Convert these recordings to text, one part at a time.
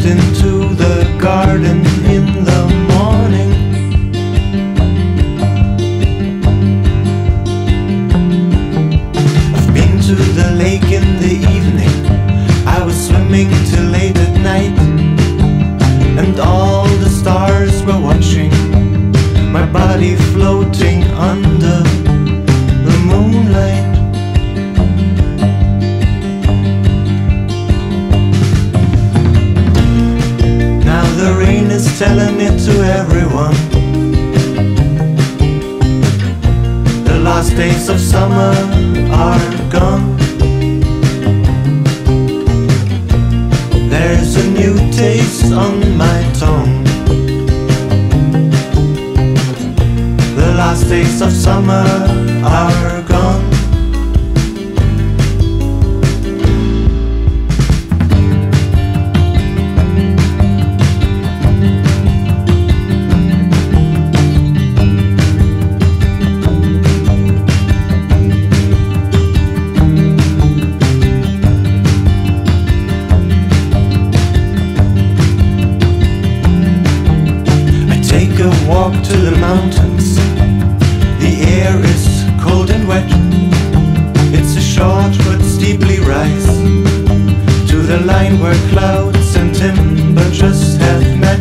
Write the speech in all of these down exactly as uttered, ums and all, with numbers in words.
into the garden in the morning. I've been to the lake in the evening. I was swimming till late at night, and all the stars were watching, my body floating under the moonlight. Now the rain is telling it to everyone. The last days of summer are gone. There's a new taste on my tongue. The last days of summer are gone. Walk to the mountains. The air is cold and wet. It's a short but steeply rise to the line where clouds and timber just have met.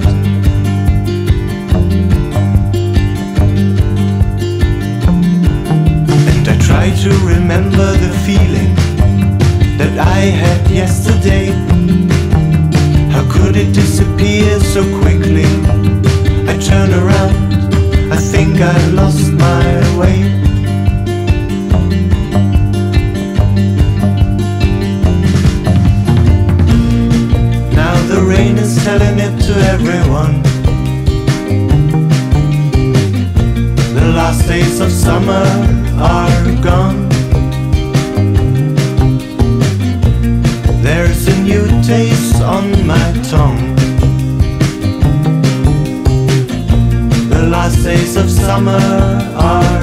And I try to remember the feeling that I had yesterday. How could it disappear so quickly? I turn around, I think I lost my way. Now the rain is telling it to everyone. The last days of summer are gone. There's a new taste on my tongue. The last days of summer are